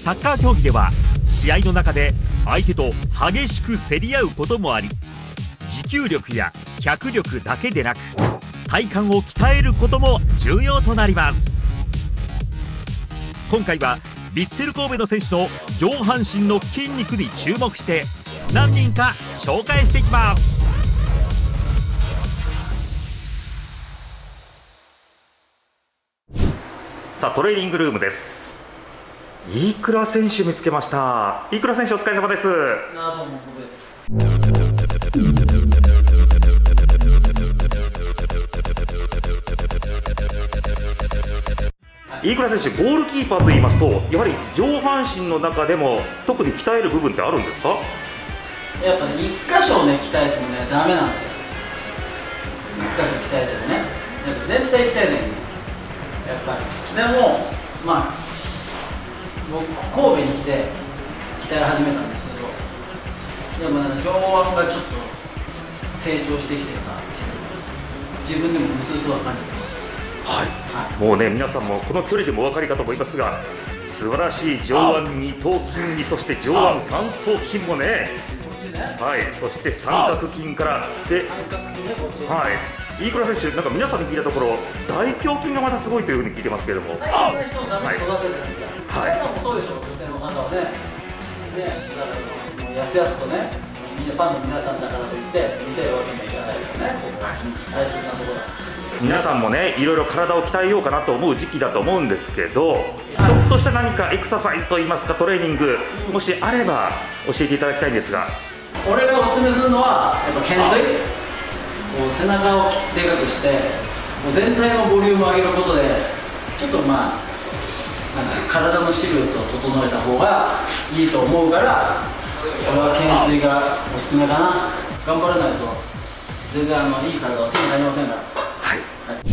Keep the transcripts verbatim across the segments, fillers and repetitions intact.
サッカー競技では試合の中で相手と激しく競り合うこともあり、持久力や脚力だけでなく体幹を鍛えることも重要となります。今回はヴィッセル神戸の選手の上半身の筋肉に注目して何人か紹介していきます。さあ、トレーニングルームです。飯倉選手見つけました。飯倉選手お疲れ様です。 などうもです。 飯倉選手、ゴールキーパーといいますと、やはり上半身の中でも特に鍛える部分ってあるんですか？ やっぱね、一箇所ね鍛えてもねダメなんですよ。一箇所鍛えてもね、やっぱ全体鍛えないね。やっぱり。でもまあ僕神戸に来て鍛え始めたんですけど、でもなんか上腕がちょっと成長してきてるなっていう自分でも薄々は感じてます。 はい、はい、もうね、皆さんもこの距離でもお分かりかと思いますが、素晴らしい上腕二頭筋に、そして上腕三頭筋もね、はい、そして三角筋からで、はい、飯倉選手、なんか皆さんに聞いたところ、大胸筋がまたすごいというふうに聞いてますけれども、 大変な人をダメに育ててるんですよ。はい、もそうでしょう、女性の方はね。ね、だからもうやすやすとね、みんなファンの皆さんだからといって見せるわけにはいかないですよね。大切なところ。 皆さんもね、いろいろ体を鍛えようかなと思う時期だと思うんですけど、ちょっとした何かエクササイズといいますか、トレーニング、もしあれば教えていただきたいんですが。 俺がおすすめするのはやっぱ懸垂。こう背中をでかくしてもう全体のボリュームを上げることで、ちょっとまあなんか体のシルエットを整えた方がいいと思うから、俺は懸垂がおすすめかな。頑張らないと全然あのいい体は手に入りませんから。はい、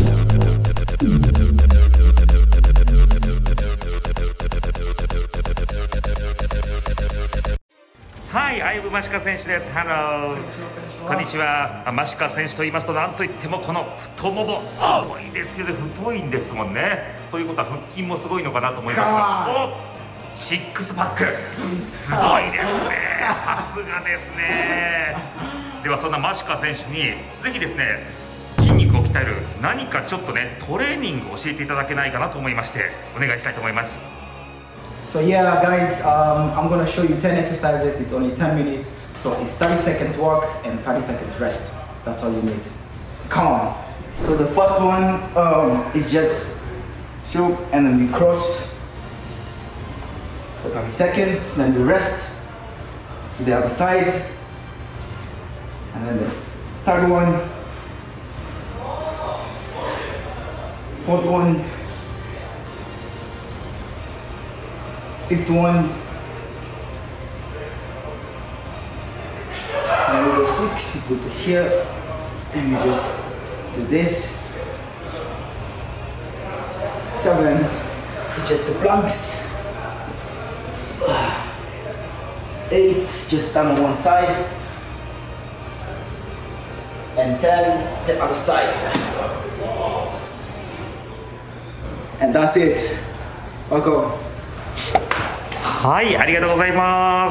はい、アイブマシカ選手です。ハロー。こんにちは。マシカ選手と言いますと、なんといってもこの太もも、すごいですよね。太いんですもんね。ということは腹筋もすごいのかなと思いますが、お、シックスパック、すごいですね。さすがですね。ではそんなマシカ選手にぜひですね、筋肉を鍛える何かちょっとね、トレーニングを教えていただけないかなと思いまして、お願いしたいと思います。 So yeah, guys, um, I'm gonna show you ten exercises. It's only ten minutes, so it's thirty seconds work and thirty seconds rest. That's all you need. Come on. So the first one um, is just shoot and then we cross for thirty seconds, then we rest to the other side, and then the third one, fourth one, fifth one, then we go six, we put this here, and we just do this. Seven, just the planks. Eight, just stand on one side. And ten, the other side. And that's it. Welcome. はい、ありがとうございます。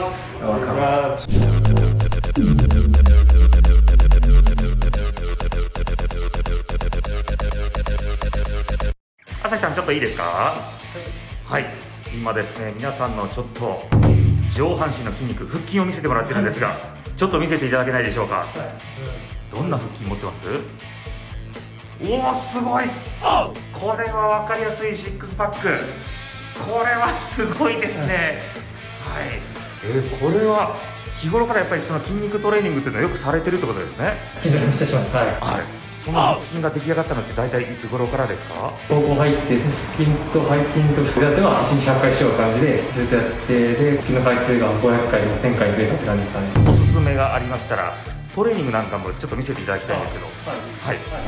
朝日さん、ちょっといいですか？はい、今ですね、皆さんのちょっと上半身の筋肉、腹筋を見せてもらってるんですが、ちょっと見せていただけないでしょうか？どんな腹筋持ってます？おお、すごい。これは分かりやすいシックスパック。これはすごいですね。はい、えー、これは日頃からやっぱりその筋肉トレーニングっていうのはよくされてるってことですね。 筋トレめっちゃします。はい。はい。 その腹筋が出来上がったのって大体いつ頃からですか？ 高校入って腹筋と背筋と腕立てはいちにちひゃっかいしよう感じでずっとやって、で腹筋の回数がごひゃっかいもせんかい増えたって感じですかね。 おすすめがありましたらトレーニングなんかもちょっと見せていただきたいんですけど。はい、はい、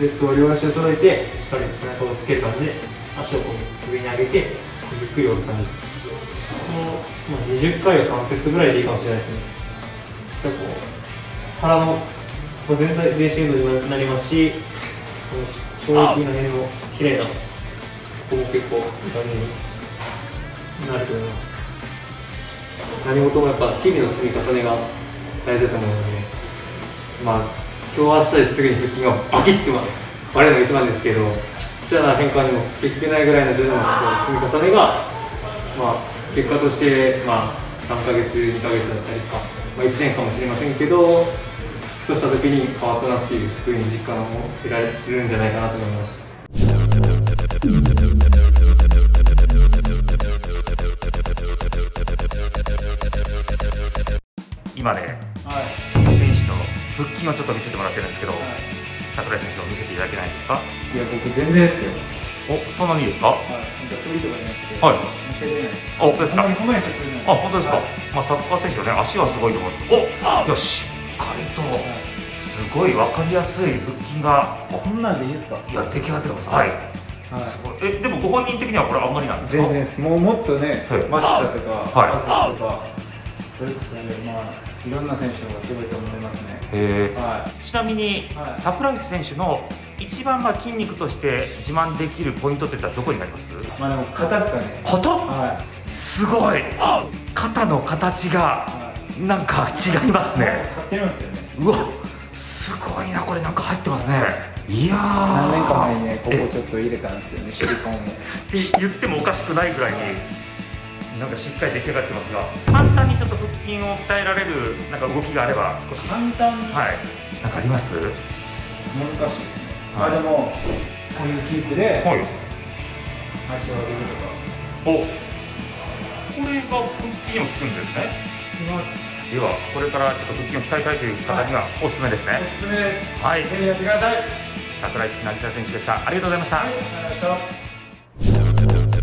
で両足を揃えてしっかり背中をつける感じで足をこう上に上げてゆっくり押す感じです。もうにじゅっかいをさんセットぐらいでいいかもしれないですね。じゃあこう腹のこう全体全身運動になりますし、この腸壁の辺も綺麗なここも結構いい感じになると思います。 何事もやっぱ日々の積み重ねが大事だと思うので、まあ今日明日ですぐに腹筋がバキッと割れるのが一番ですけど、ちっちゃな変化にも気づけないぐらいの徐々な積み重ねが、まあ、結果として、まあ、さんかげつにかげつだったりとか、まあ、いちねんかもしれませんけど、ふとした時に変わったなっていうふうに実感を得られるんじゃないかなと思います。 今ね、 はい選手の腹筋をちょっと見せてもらってるんですけど、櫻井選手を見せていただけないですか？ いや、僕全然ですよ。 お、そんなにいいですか？ はい。フリーとかじゃなくて、 はい見せれないです。 あ、本当ですか？ ほんまにほんまに普通に。 あ、本当ですか？ はいまあサッカー選手はね、足はすごいと思うんですけど、お、いやしっかりとすごい分かりやすい腹筋がこんなんでいいですか？ いや出来上がってます。はい。 はいすごい。え、でもご本人的にはこれあんまりなんですか？ 全然です。もうもっとね、 はいマシタとか、 はいアズとか、それこそね、まあ、いろんな選手の方がすごいと思いますね。 へえ。 はちなみに、 はい櫻井選手の一番まあ筋肉として自慢できるポイントっていったらどこになります？ い。まあでも、肩ですかね。 肩？ はすごい。肩の形がい。はいなんか違いますね。 買ってるんですよね。 うわ、すごいな、これなんか入ってますね。いやー。 何年か前にね、ここえちょっと入れたんですよね、シリコンを。 って言ってもおかしくないぐらいになんかしっかり出来上がってますが、簡単にちょっと腹筋を鍛えられるなんか動きがあれば少し。 簡単にはい。なんかあります？ 難しいですね。 はいあ、でも、こういうキープではい。 足を上げるとか。 お、これが腹筋を効くんですね。 いきます。 ではこれからちょっと腹筋を鍛えたいという方にはおすすめですね。 おすすめです。 はい。 ぜひやってください。 櫻井渚選手でした。ありがとうございました。 はい、ありがとうございました。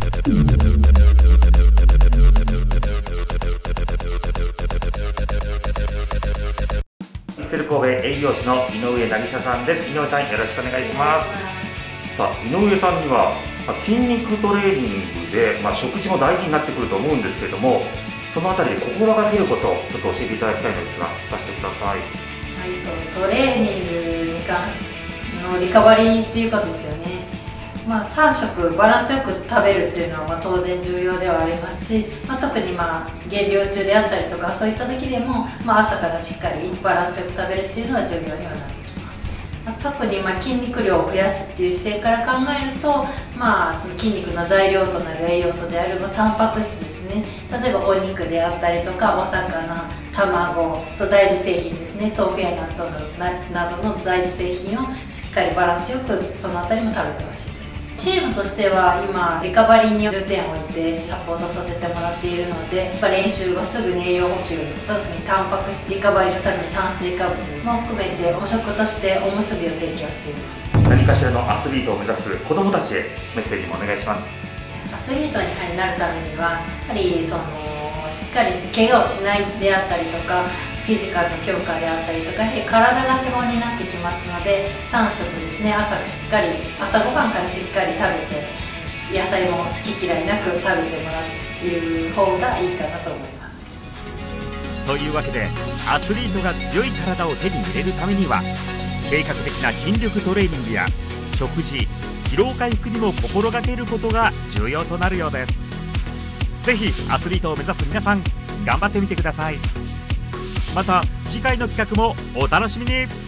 イッセル神戸営業士の井上渚さんです。井上さん、よろしくお願いします。さあ、井上さんにはまあ筋肉トレーニングで、まあ、食事も大事になってくると思うんですけれども、そのあたりで心がけることをちょっと教えていただきたいのですが、聞かせてください。 はい、とトレーニングに関してのリカバリーっていうことですよね。まあ、さん食バランスよく食べるっていうのはまあ当然重要ではありますし、まあ、特にまあ減量中であったりとかそういった時でも、まあ、朝からしっかりバランスよく食べるっていうのは重要にはなってきます。まあ、特にまあ筋肉量を増やすっていう視点から考えると、まあ、その筋肉の材料となる栄養素であるまあタンパク質ですね。例えばお肉であったりとかお魚、卵と大豆製品ですね、豆腐や納豆などの大豆製品をしっかりバランスよくそのあたりも食べてほしいです。チームとしては今リカバリーに重点を置いてサポートさせてもらっているので、やっぱ練習後すぐに栄養補給、特にタンパク質リカバリーのために炭水化物も含めて補食としておむすびを提供しています。 何かしらのアスリートを目指す子どもたちへメッセージもお願いします。 アスリートになるためにはやはりそのしっかりして怪我をしないであったりとか、フィジカルの強化であったりとか、やはり体が資本になってきますので、さん食ですね、朝しっかり朝ごはんからしっかり食べて、野菜も好き嫌いなく食べてもらえる方がいいかなと思います。 というわけで、アスリートが強い体を手に入れるためには計画的な筋力トレーニングや食事、疲労回復にも心がけることが重要となるようです。ぜひアスリートを目指す皆さん、頑張ってみてください。また次回の企画もお楽しみに。